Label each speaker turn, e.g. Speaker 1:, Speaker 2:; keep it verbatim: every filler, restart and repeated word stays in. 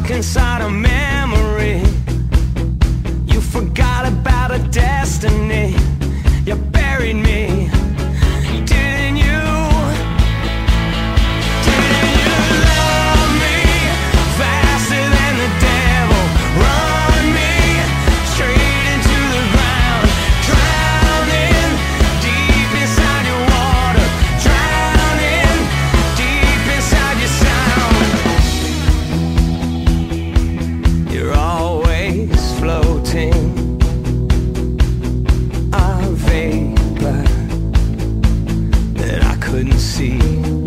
Speaker 1: stuck inside a memory. You forgot about a destiny. You buried me, didn't you? Didn't you love me faster than the devil? Run me straight into the ground, drowning deep inside your water, drowning deep inside your sound. You're always floating, a vapor that I couldn't see.